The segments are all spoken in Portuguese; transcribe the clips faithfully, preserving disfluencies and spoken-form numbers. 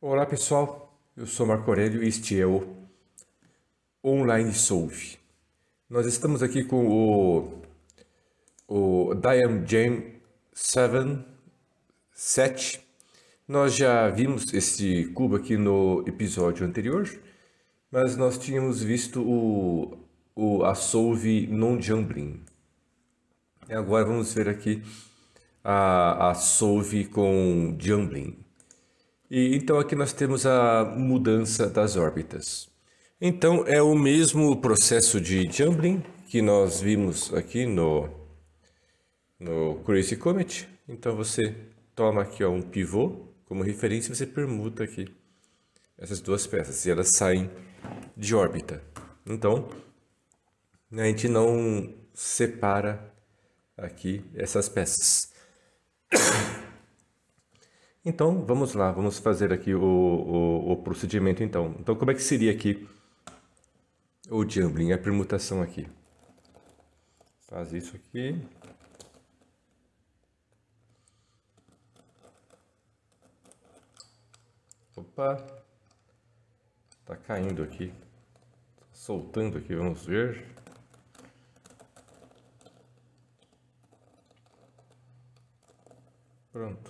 Olá pessoal, eu sou Marco Aurélio e este é o Online Solve. Nós estamos aqui com o, o Diam Jam sete, sete. Nós já vimos esse cubo aqui no episódio anterior, mas nós tínhamos visto o, o, a Solve non-jumbling. Agora vamos ver aqui a, a Solve com jumbling. E então aqui nós temos a mudança das órbitas. Então é o mesmo processo de jumbling que nós vimos aqui no, no Crazy Comet. Então você toma aqui ó, um pivô como referência e você permuta aqui essas duas peças e elas saem de órbita. Então a gente não separa aqui essas peças. Então, vamos lá, vamos fazer aqui o, o, o procedimento então. Então, como é que seria aqui o jumbling, a permutação aqui? Faz isso aqui. Opa! Tá caindo aqui. Soltando aqui, vamos ver. Pronto.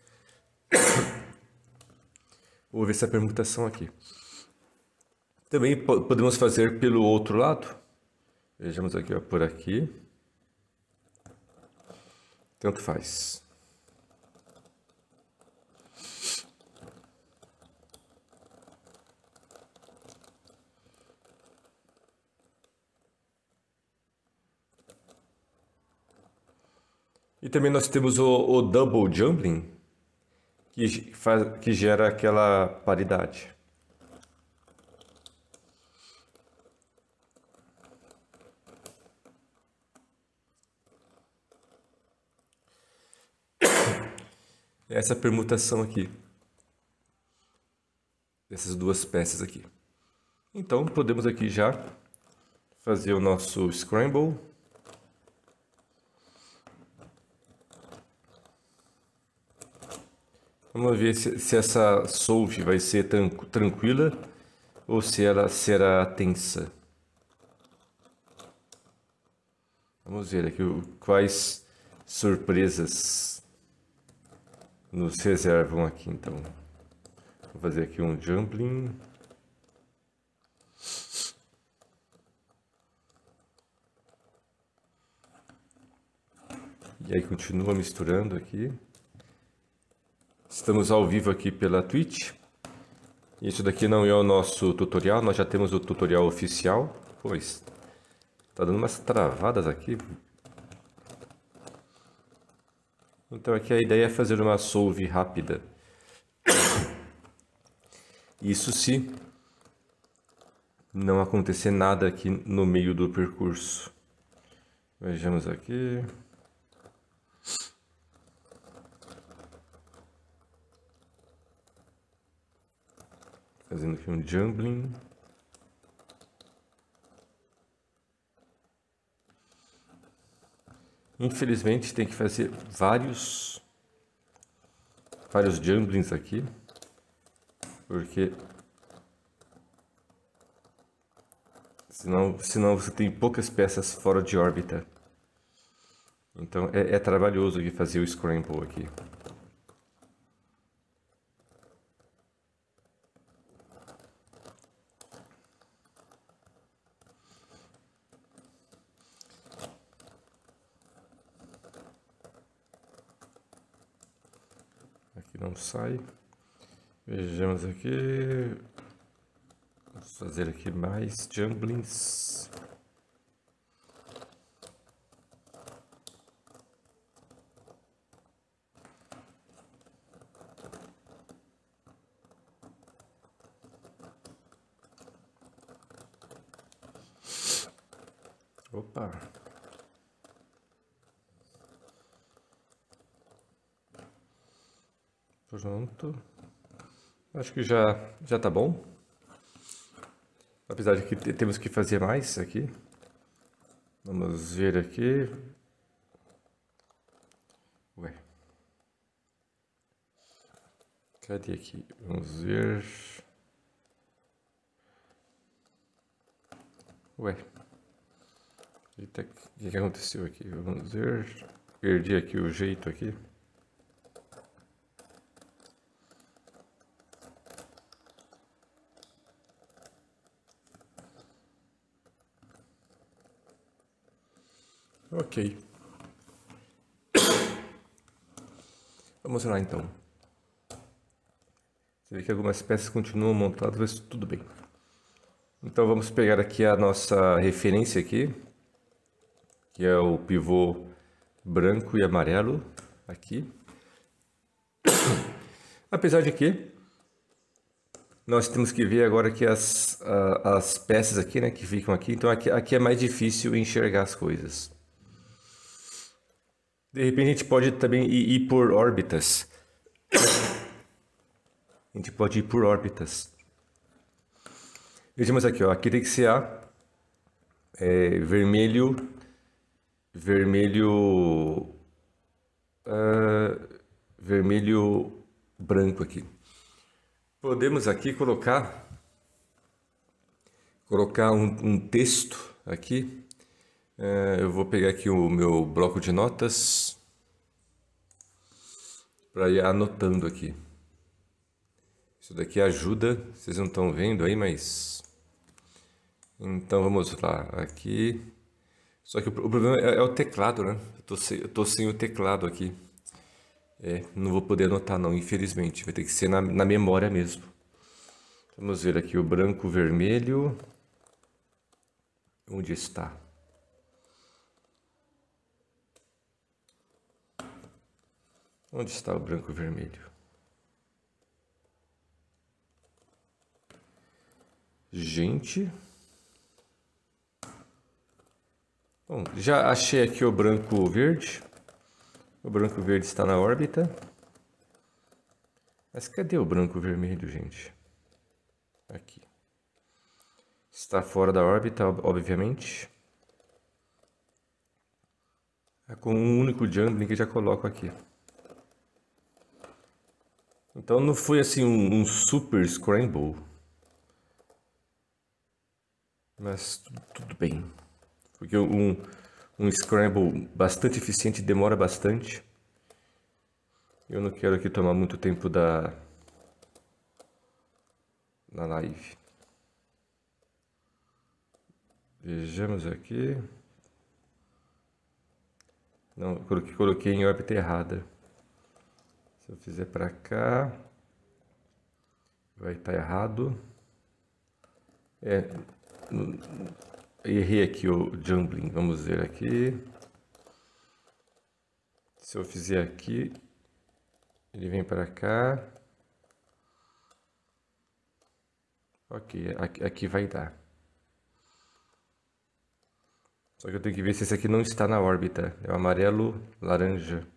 Vou ver essa permutação aqui. Também podemos fazer pelo outro lado. Vejamos aqui, ó, por aqui. Tanto faz. E também nós temos o, o double jumbling, que, faz, que gera aquela paridade. Essa permutação aqui, dessas duas peças aqui. Então, podemos aqui já fazer o nosso scramble. Vamos ver se, se essa solve vai ser tranquila ou se ela será tensa. Vamos ver aqui quais surpresas nos reservam aqui então. Vou fazer aqui um jumbling. E aí continua misturando aqui. Estamos ao vivo aqui pela Twitch. Isso daqui não é o nosso tutorial, nós já temos o tutorial oficial. Pois, tá dando umas travadas aqui. Então aqui a ideia é fazer uma solve rápida. Isso se não acontecer nada aqui no meio do percurso. Vejamos aqui. Fazendo aqui um jumbling. Infelizmente tem que fazer vários vários jumblings aqui, porque senão, senão você tem poucas peças fora de órbita. Então é, é trabalhoso aqui fazer o scramble aqui. Aqui não sai. Vejamos aqui. Vamos fazer aqui mais jumblings. Opa! Pronto. Acho que já já tá bom. Apesar de que temos que fazer mais aqui. Vamos ver aqui. Ué. Cadê aqui? Vamos ver. Ué. Eita, o que, que aconteceu aqui? Vamos ver. Perdi aqui o jeito aqui. Ok. Vamos lá então. Você vê que algumas peças continuam montadas, mas tudo bem. Então vamos pegar aqui a nossa referência aqui, que é o pivô branco e amarelo aqui. Apesar de que nós temos que ver agora aqui as, as peças aqui, né, que ficam aqui. Então aqui, aqui é mais difícil enxergar as coisas. De repente a gente pode também ir, ir por órbitas. A gente pode ir por órbitas. Vejamos aqui, ó. Aqui tem que ser a é, vermelho, vermelho, uh, vermelho branco aqui. Podemos aqui colocar, colocar um, um texto aqui. Uh, eu vou pegar aqui o meu bloco de notas para ir anotando aqui. Isso daqui ajuda, vocês não estão vendo aí, mas... Então vamos lá, aqui... Só que o problema é, é o teclado, né? Eu tô, sem, eu tô sem o teclado aqui. É, não vou poder anotar não, infelizmente. Vai ter que ser na, na memória mesmo. Vamos ver aqui o branco, vermelho... Onde está? Onde está o branco e vermelho? Gente... Bom, já achei aqui o branco verde. O branco verde está na órbita. Mas cadê o branco vermelho, gente? Aqui. Está fora da órbita, obviamente. É com um único jumbling que já coloco aqui. Então não foi assim um, um super scramble. Mas tudo, tudo bem. Porque um, um scramble bastante eficiente demora bastante. Eu não quero aqui tomar muito tempo da, da live. Vejamos aqui. Não, coloquei, coloquei em órbita errada. Se eu fizer para cá, vai estar errado. É, errei aqui o jumbling. Vamos ver aqui. Se eu fizer aqui, ele vem para cá. Ok, aqui, aqui vai dar. Só que eu tenho que ver se esse aqui não está na órbita. É o amarelo laranja.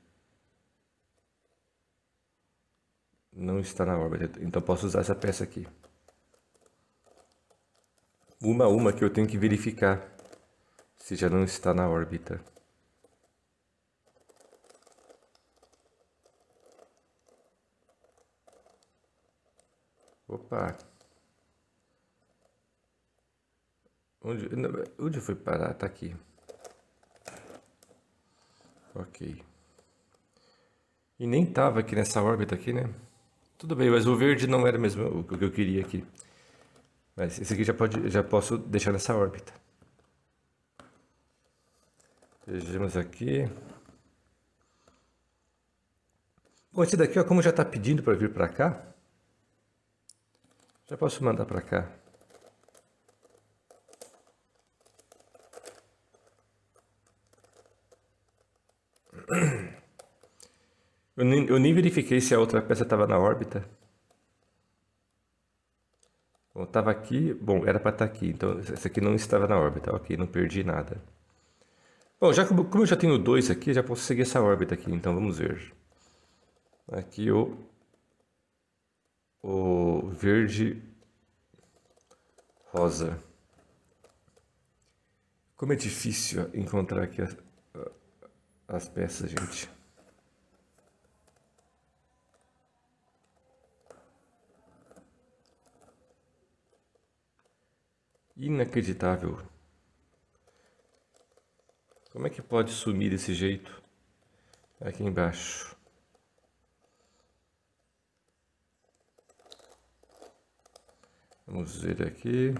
Não está na órbita. Então posso usar essa peça aqui. Uma a uma que eu tenho que verificar se já não está na órbita. Opa! Onde, onde foi parar? Tá aqui. Ok. E nem tava aqui nessa órbita aqui, né? Tudo bem, mas o verde não era mesmo o que eu queria aqui. Mas esse aqui já, pode, já posso deixar nessa órbita. Vejamos aqui. Bom, esse daqui, ó, como já está pedindo para vir para cá, já posso mandar para cá. Eu nem, eu nem verifiquei se a outra peça estava na órbita. Bom, estava aqui. Bom, era para estar aqui. Então, essa aqui não estava na órbita. Ok, não perdi nada. Bom, já como, como eu já tenho dois aqui, já posso seguir essa órbita aqui. Então, vamos ver. Aqui o, o verde rosa. Como é difícil encontrar aqui as, as peças, gente. Inacreditável. Como é que pode sumir desse jeito? Aqui embaixo. Vamos ver aqui.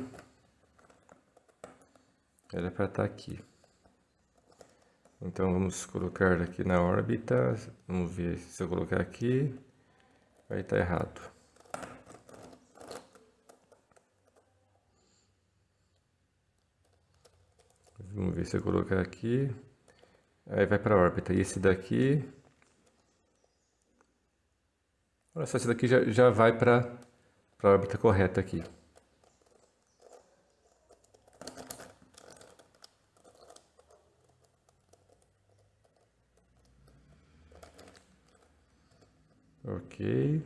Era para estar aqui. Então vamos colocar aqui na órbita. Vamos ver se eu colocar aqui. Vai estar errado. Vamos ver se eu colocar aqui. Aí vai para a órbita. E esse daqui... Olha só, esse daqui já, já vai para a órbita correta aqui. Ok.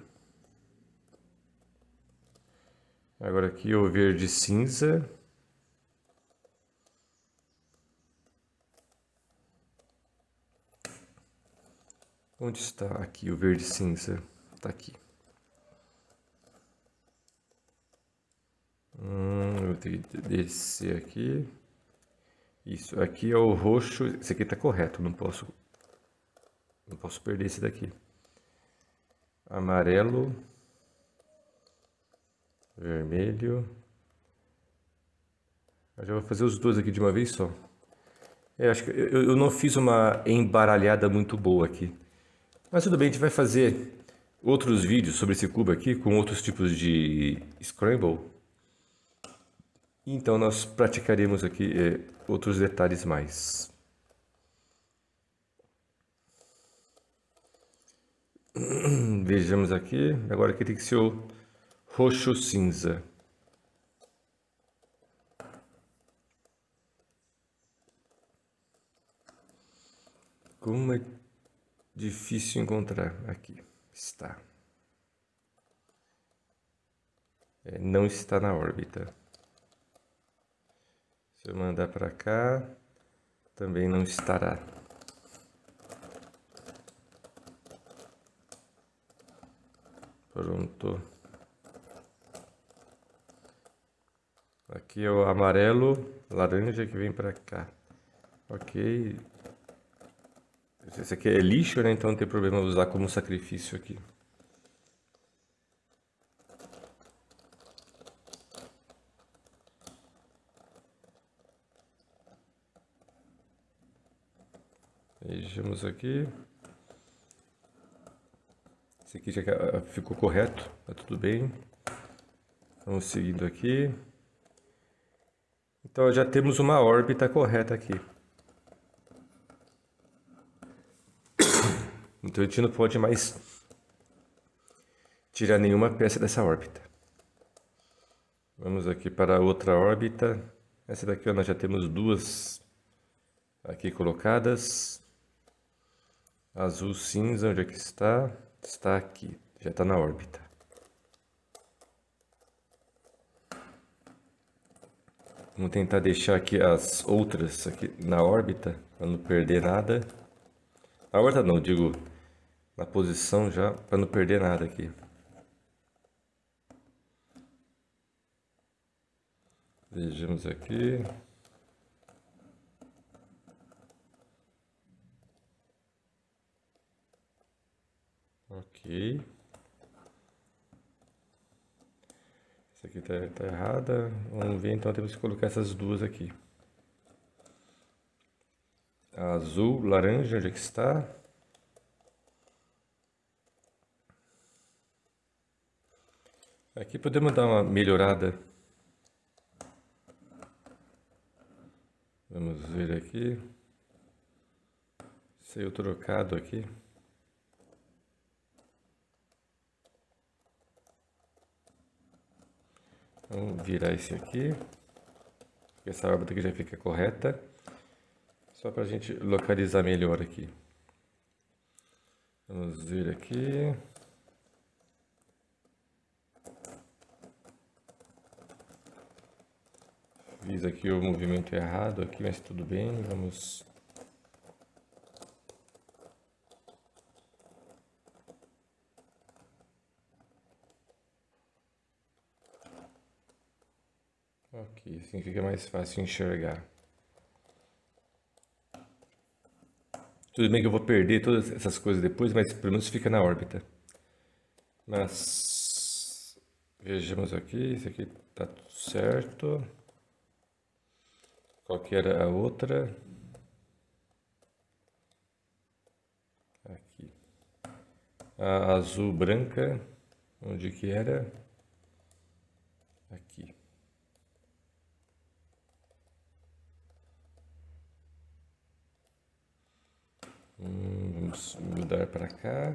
Agora aqui o verde cinza. Onde está aqui o verde cinza? Está aqui. Hum, eu tenho que descer aqui. Isso, aqui é o roxo. Esse aqui está correto, não posso, não posso perder esse daqui. Amarelo. Vermelho. Eu já vou fazer os dois aqui de uma vez só. É, acho que eu, eu não fiz uma embaralhada muito boa aqui. Mas tudo bem, a gente vai fazer outros vídeos sobre esse cubo aqui com outros tipos de scramble. Então nós praticaremos aqui é, outros detalhes mais. Vejamos aqui. Agora aqui tem que ser o roxo cinza. Como é difícil encontrar. Aqui está. É, não está na órbita. Se eu mandar para cá, também não estará. Pronto. Aqui é o amarelo, laranja que vem para cá. Ok. Esse aqui é lixo, né? Então não tem problema usar como sacrifício aqui. Vejamos aqui. Esse aqui já ficou correto, tá tudo bem. Vamos seguindo aqui. Então já temos uma órbita correta aqui. Então a gente não pode mais tirar nenhuma peça dessa órbita. Vamos aqui para a outra órbita. Essa daqui ó, nós já temos duas aqui colocadas. Azul cinza, onde é que está? Está aqui, já está na órbita. Vamos tentar deixar aqui as outras aqui na órbita, para não perder nada. Na órbita não, digo na posição já, para não perder nada aqui. Vejamos aqui. Ok. Essa aqui tá, tá errada. Vamos ver, então temos que colocar essas duas aqui. Azul, laranja, onde é que está? Aqui podemos dar uma melhorada. Vamos ver aqui. Saiu trocado aqui. Vamos virar esse aqui. Essa órbita aqui já fica correta. Só para a gente localizar melhor aqui. Vamos ver aqui. Fiz aqui o movimento errado aqui, mas tudo bem. Vamos... Ok, assim fica mais fácil enxergar. Tudo bem que eu vou perder todas essas coisas depois, mas pelo menos fica na órbita. Mas vejamos aqui, isso aqui tá tudo certo. Qual que era a outra? Aqui. A azul branca, onde que era? Aqui. Hum, vamos mudar para cá.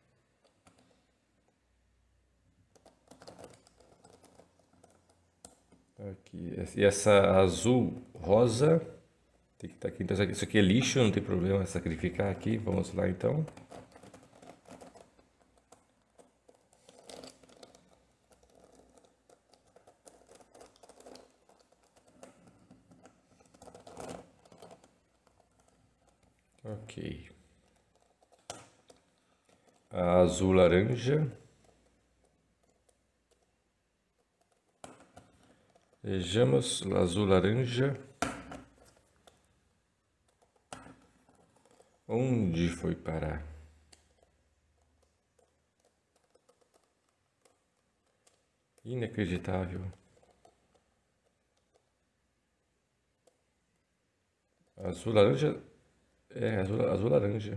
Aqui. E essa azul rosa tem que estar aqui. Então, isso aqui é lixo, não tem problema sacrificar aqui. Vamos lá então. Ok. A azul laranja. Vejamos, azul laranja. Onde foi parar? Inacreditável. Azul laranja. É, azul, azul laranja.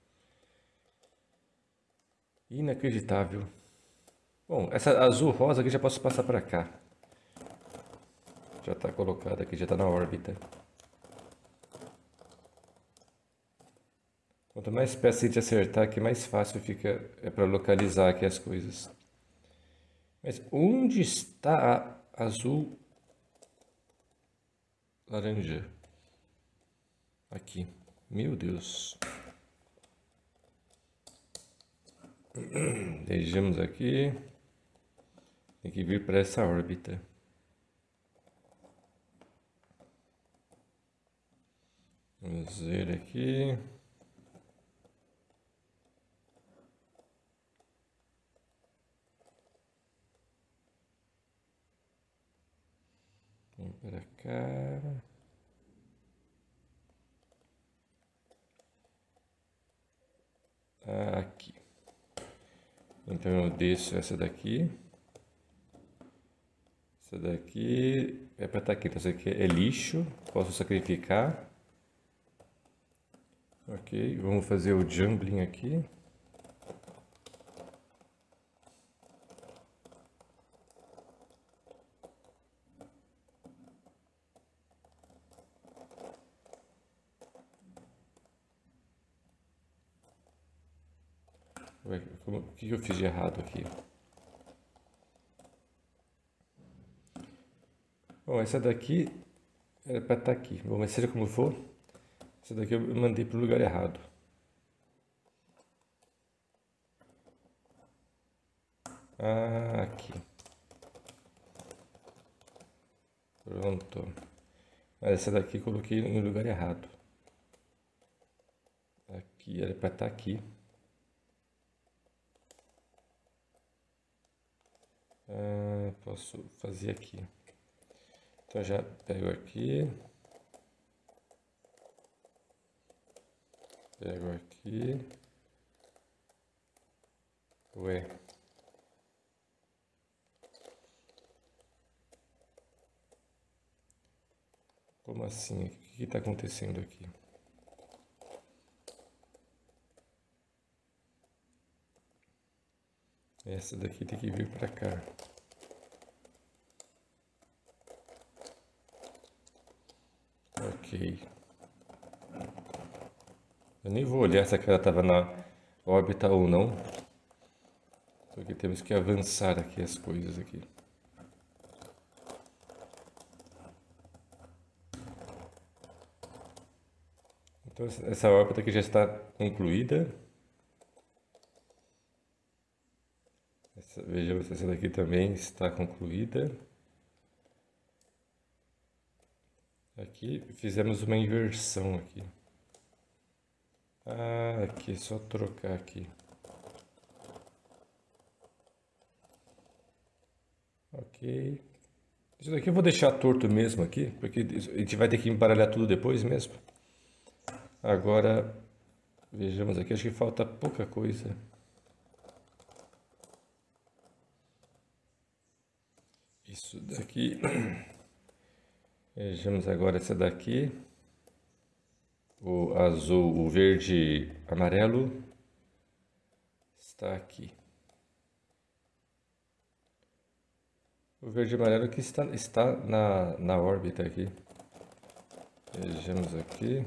Inacreditável. Bom, essa azul rosa aqui já posso passar para cá. Já está colocada aqui, já está na órbita. Quanto mais peça a gente acertar aqui, mais fácil fica é para localizar aqui as coisas. Mas onde está a azul laranja? Aqui. Meu Deus. Vejamos aqui. Tem que vir para essa órbita. Vamos ver aqui. Vamos para cá. Aqui. Então eu desço essa daqui. Essa daqui é para estar aqui. Então essa aqui é lixo. Posso sacrificar. Ok, vamos fazer o jumbling aqui. Ué, como, o que eu fiz de errado aqui? Bom, essa daqui era para estar aqui. Bom, mas seja como for, essa daqui eu mandei para o lugar errado. Ah, aqui. Pronto. Essa daqui eu coloquei no lugar errado. Aqui, era para estar aqui. Ah, posso fazer aqui. Então já pego aqui. Pego aqui. Ué. Como assim? O que está acontecendo aqui? Essa daqui tem que vir para cá. Ok. Eu nem vou olhar se ela estava na órbita ou não. Porque temos que avançar aqui as coisas aqui. Então essa órbita aqui já está concluída. Essa, vejamos se essa daqui também está concluída. Aqui fizemos uma inversão aqui. Ah, aqui, é só trocar aqui. Ok. Isso daqui eu vou deixar torto mesmo aqui, porque a gente vai ter que embaralhar tudo depois mesmo. Agora, vejamos aqui, acho que falta pouca coisa. Isso daqui. Vejamos agora essa daqui. O azul, o verde, amarelo está aqui. O verde e amarelo que está, está na, na órbita aqui. Vejamos aqui.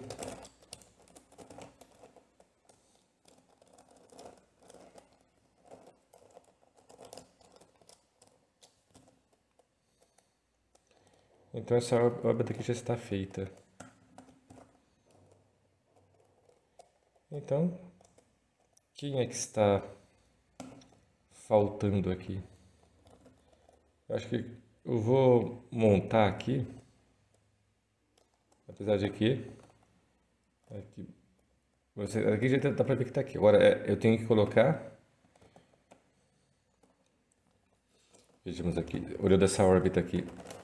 Então essa órbita aqui já está feita. Então, quem é que está faltando aqui? Eu acho que eu vou montar aqui, apesar de aqui, aqui, você, aqui já dá para ver que está aqui. Agora é, eu tenho que colocar, vejamos aqui, olhando essa órbita aqui.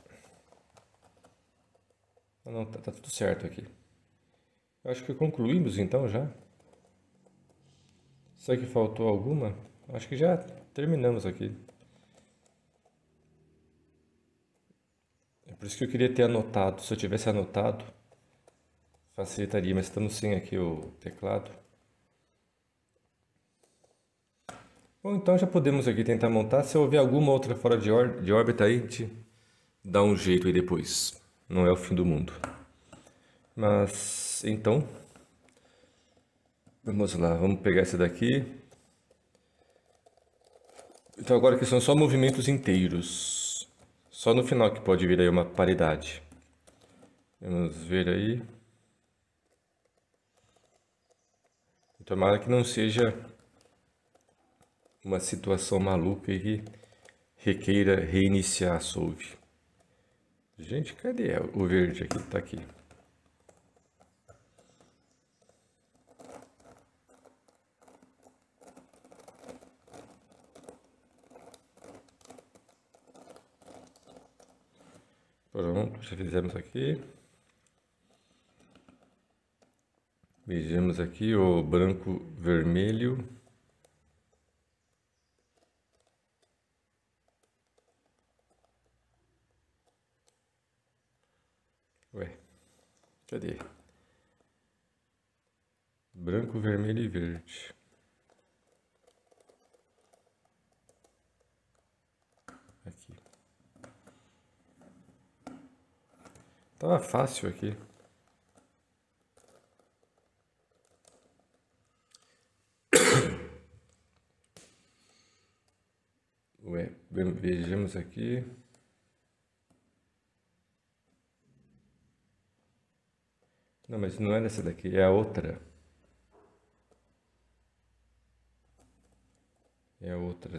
Não, tá, tá tudo certo aqui. Eu acho que concluímos então já. Será que faltou alguma? Acho que já terminamos aqui. É por isso que eu queria ter anotado. Se eu tivesse anotado, facilitaria, mas estamos sem aqui o teclado. Bom, então já podemos aqui tentar montar. Se houver alguma outra fora de, de órbita aí, a gente dá um jeito aí depois. Não é o fim do mundo. Mas, então, vamos lá, vamos pegar essa daqui. Então agora que são só movimentos inteiros. Só no final que pode vir aí uma paridade. Vamos ver aí. Tomara que não seja uma situação maluca e que requeira reiniciar a Solve. Gente, cadê o verde aqui? Tá aqui. Pronto, já fizemos aqui. Vejamos aqui o branco vermelho. Ué, cadê? Branco, vermelho e verde. Aqui. Tava fácil aqui. Ué, vejamos aqui. Não, mas não é essa daqui, é a outra. É a outra.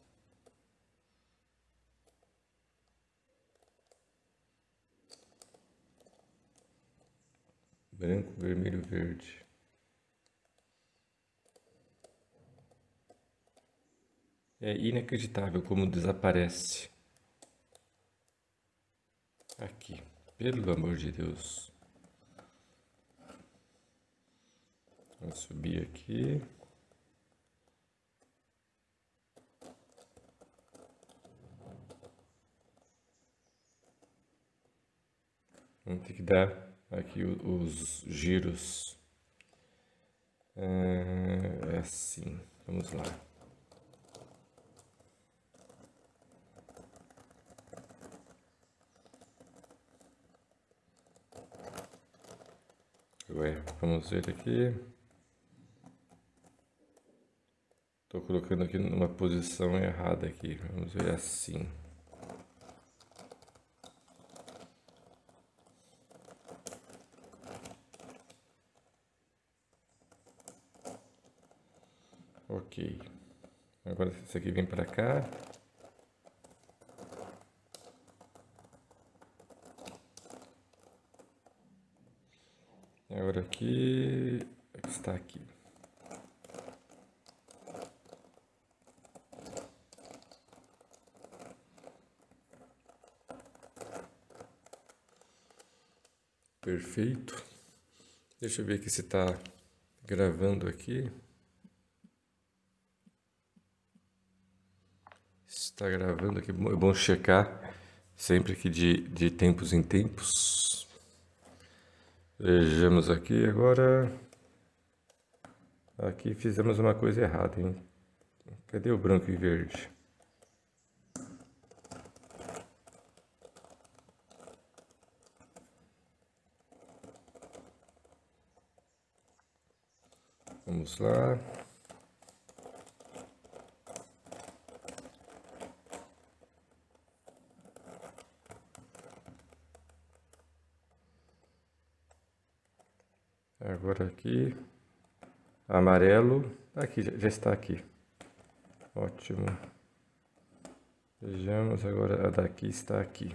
Branco, vermelho, verde. É inacreditável como desaparece. Aqui, pelo amor de Deus. Vou subir aqui. Vamos ter que dar aqui os giros. É assim, vamos lá. Ué, vamos ver aqui. Estou colocando aqui numa posição errada aqui. Vamos ver assim. Ok. Agora esse aqui vem para cá. Agora aqui está aqui. Perfeito. Deixa eu ver aqui se está gravando aqui. Está gravando aqui, é bom checar sempre que de, de tempos em tempos. Vejamos aqui agora. Aqui fizemos uma coisa errada, hein? Cadê o branco e verde? Vamos lá. Agora aqui, amarelo, aqui, já está aqui. Ótimo. Vejamos agora, a daqui está aqui.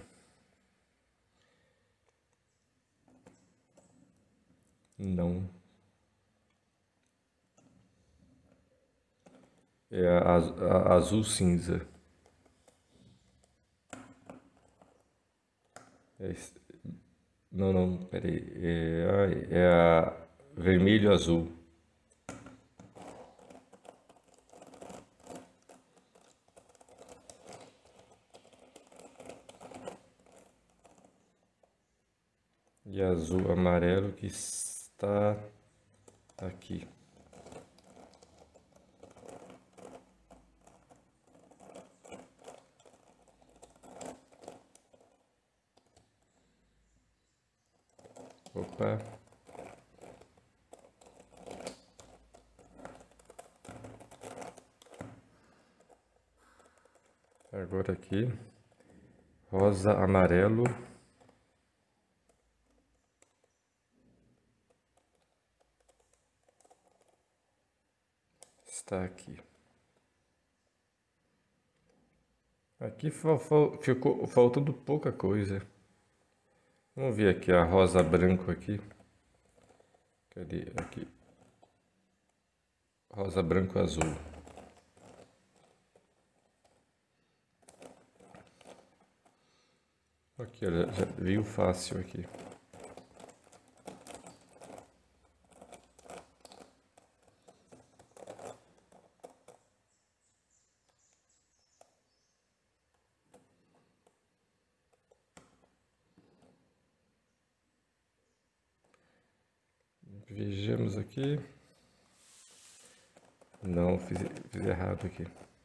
Não. É a, a, a azul cinza. É, não, não, peraí. É, é a vermelho azul. E azul amarelo que está aqui. Opa. Agora aqui, rosa, amarelo. Está aqui. Aqui ficou faltando pouca coisa. Vamos ver aqui a rosa branco aqui. Cadê? Aqui. Rosa branco azul. Aqui, olha, já veio fácil aqui. Vejamos aqui. Não, fiz, fiz errado aqui.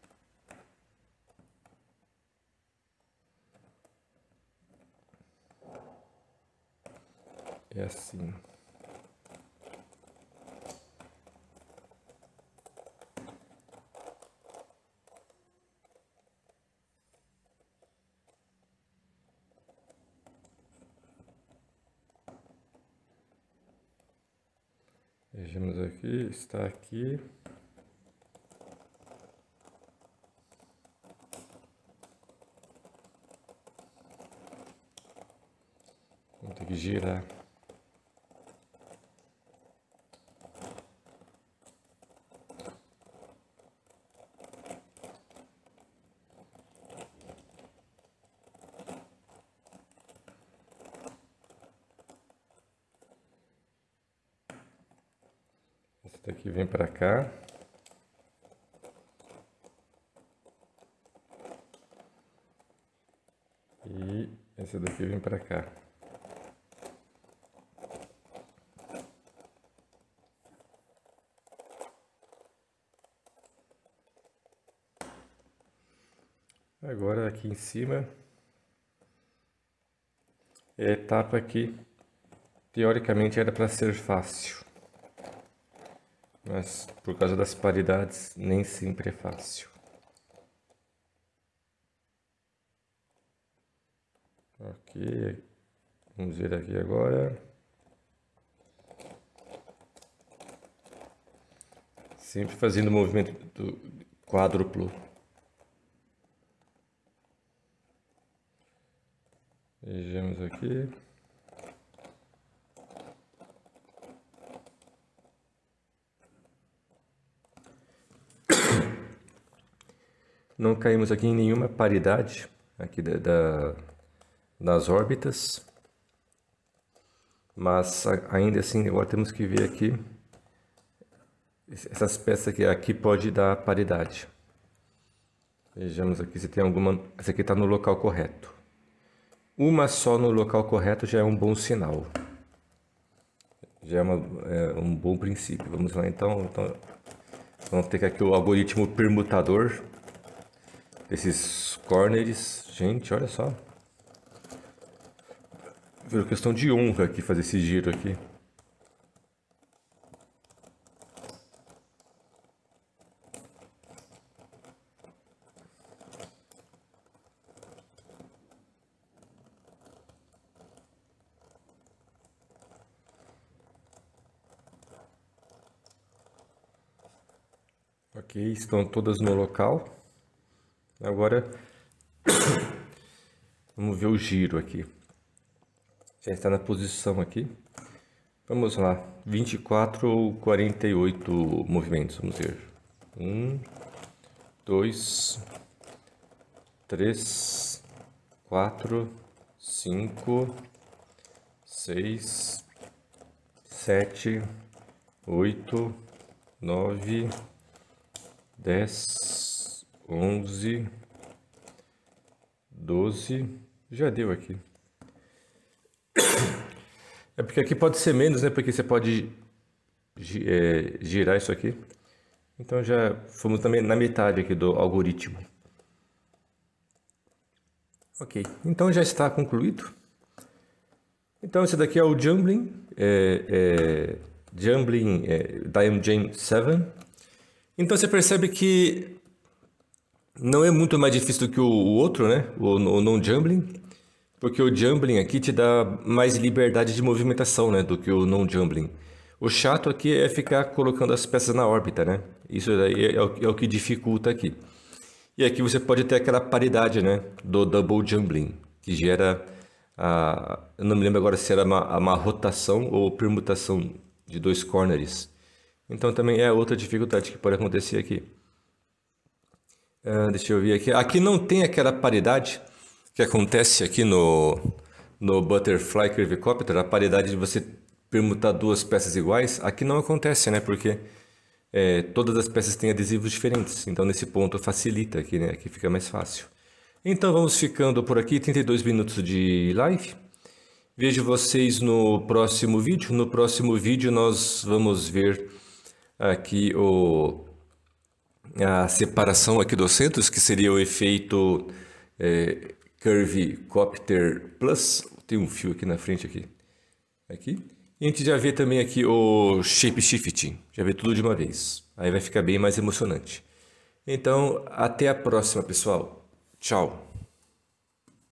É assim. Vejamos aqui, está aqui. Vamos ter que girar. Esse daqui vem para cá. E esse daqui vem para cá. Agora aqui em cima é a etapa que teoricamente era para ser fácil, mas por causa das paridades nem sempre é fácil. Ok, vamos ver aqui agora. Sempre fazendo o movimento do quádruplo. Vejamos aqui. Não caímos aqui em nenhuma paridade aqui da, da, das órbitas. Mas ainda assim, agora temos que ver aqui. Essas peças aqui, aqui pode dar paridade. Vejamos aqui se tem alguma... Essa aqui está no local correto. Uma só no local correto já é um bom sinal. Já é, uma, é um bom princípio. Vamos lá então. então vamos ter aqui o algoritmo permutador desses corners. Gente, olha só. Virou questão de honra aqui fazer esse giro aqui. Ok, estão todas no local. Agora vamos ver o giro aqui. Já está na posição aqui. Vamos lá, vinte e quatro ou quarenta e oito movimentos, vamos ver. Um, dois, três, quatro, cinco, seis, sete, oito, nove, dez, onze, doze, já deu aqui. É porque aqui pode ser menos, né? Porque você pode é, girar isso aqui. Então já fomos também na metade aqui do algoritmo. Ok, então já está concluído. Então esse daqui é o Jumbling, é, é, Jumbling é, Diamond Jam sete. Então você percebe que não é muito mais difícil do que o, o outro, né? O, o non-jumbling. Porque o jumbling aqui te dá mais liberdade de movimentação, né, do que o non-jumbling. O chato aqui é ficar colocando as peças na órbita, né? Isso daí é o, é o que dificulta aqui. E aqui você pode ter aquela paridade, né, do double jumbling, que gera a... Eu não me lembro agora se era uma, uma rotação ou permutação de dois corners. Então também é outra dificuldade que pode acontecer aqui. Uh, deixa eu ver aqui. Aqui não tem aquela paridade que acontece aqui no, no Butterfly Curvicopter, a paridade de você permutar duas peças iguais. Aqui não acontece, né? Porque é, todas as peças têm adesivos diferentes. Então nesse ponto facilita aqui, né? Aqui fica mais fácil. Então vamos ficando por aqui, trinta e dois minutos de live. Vejo vocês no próximo vídeo. No próximo vídeo nós vamos ver aqui o, a separação aqui dos centros, que seria o efeito é, Curvicopter Plus. Tem um fio aqui na frente aqui. Aqui. E a gente já vê também aqui o Shape Shifting. Já vê tudo de uma vez. Aí vai ficar bem mais emocionante. Então, até a próxima, pessoal. Tchau.